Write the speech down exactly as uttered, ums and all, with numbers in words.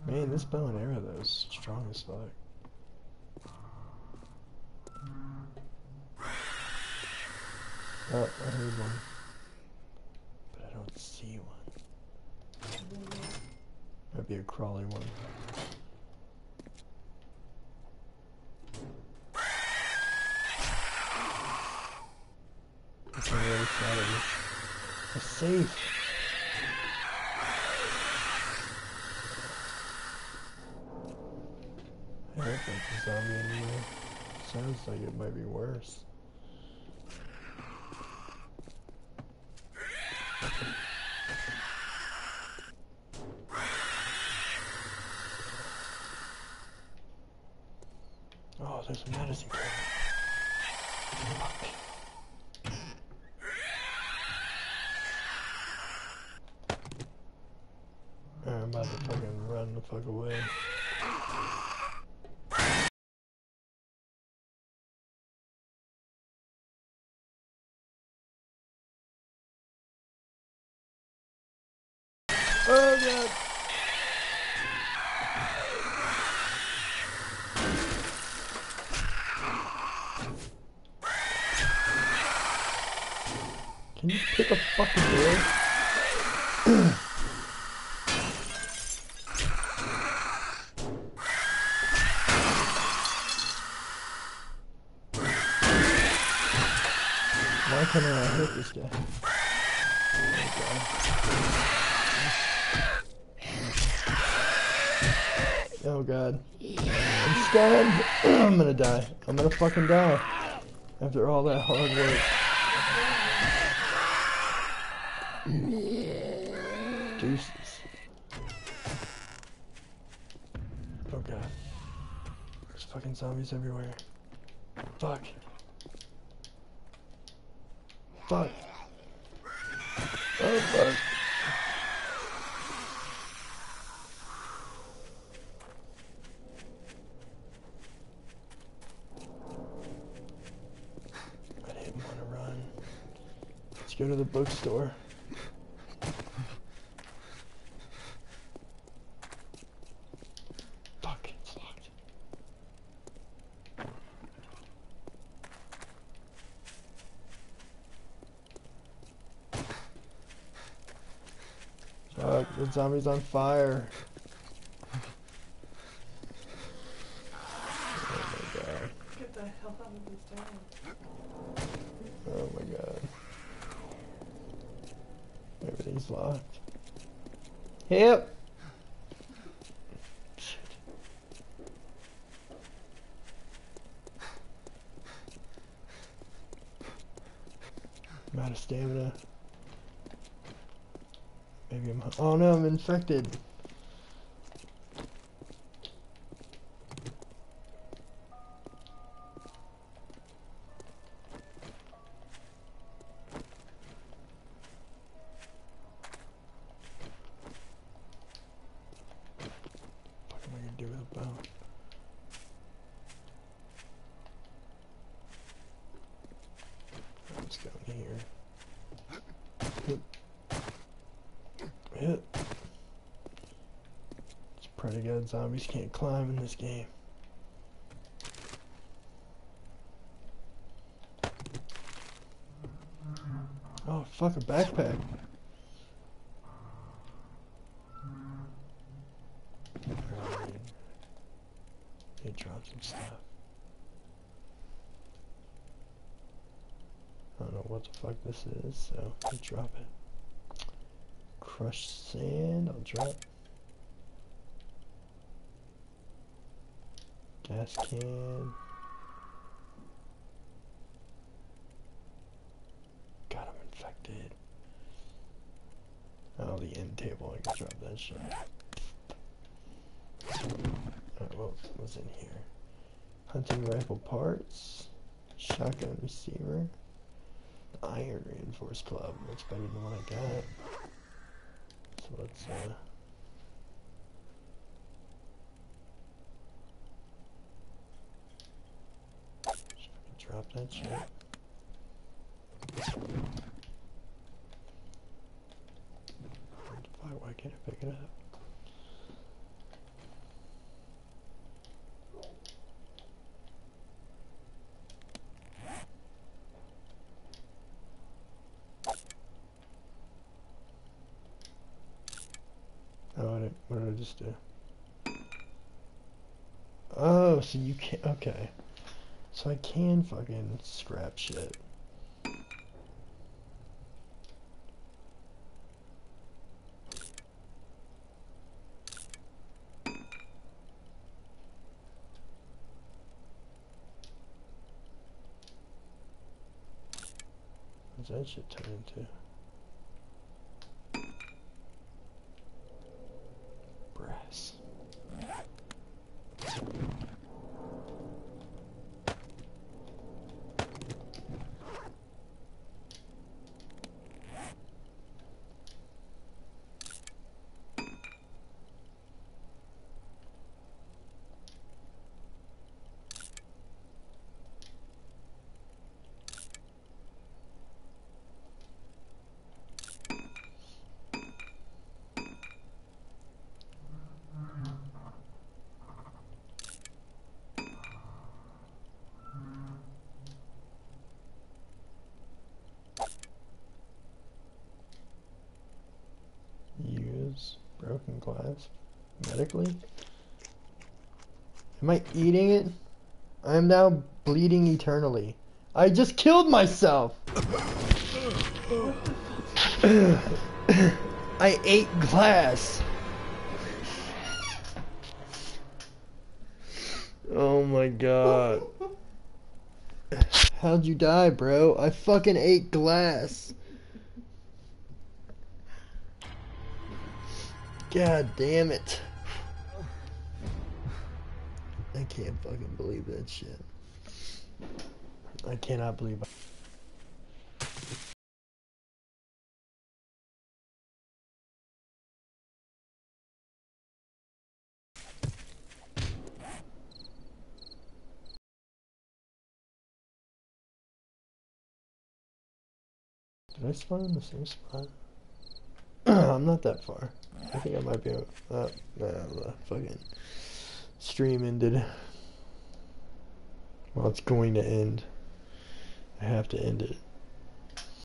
Man, this bow and arrow though is strong as fuck. Oh, I heard one. But I don't see one. Might be a crawly one. That's on the other side of it. A safe! I don't think it's a zombie anymore. Sounds like it might be worse. Oh, there's a medicine cabinet. Fuck. Alright, I'm about to fucking run the fuck away. Oh god! Can you pick a fucking door? Why can't I hit this guy? Oh god. I'm stunned! I'm gonna die. I'm gonna fucking die. After all that hard work. Jesus. Oh god. There's fucking zombies everywhere. Fuck. Fuck. Oh fuck. I didn't want to run. Let's go to the bookstore. Fuck, it's locked. Fuck, the zombie's on fire. Oh my god. Get the hell out of this town. Oh my god. Everything's locked. Yep. Shit. I'm out of stamina. Maybe I'm. Oh no, I'm infected. What am I gonna do with a bow? Let's go in here. Hit. It's pretty good. Zombies can't climb in this game. Oh, fuck, a backpack. Right. They dropped some stuff. I don't know what the fuck this is, so I drop it. Crushed sand, I'll drop. Gas can. God, I'm infected. Oh, the end table, I can drop that shit. Alright, what was in here? Hunting rifle parts. Shotgun receiver. Iron reinforced club. That's better than what I got. So let's uh drop that shit. Why can't I pick it up? I just do? Oh, so you can't. Okay. So I can fucking scrap shit. What's that shit turn into? Brass. Use broken glass medically? Am I eating it? I am now bleeding eternally. I just killed myself! I ate glass! Oh my god. How'd you die, bro? I fucking ate glass. God damn it. I can't fucking believe that shit. I cannot believe it. Did I spawn in the same spot? I'm not that far. I think I might be. Uh, no, the fucking stream ended. Well, it's going to end. I have to end it.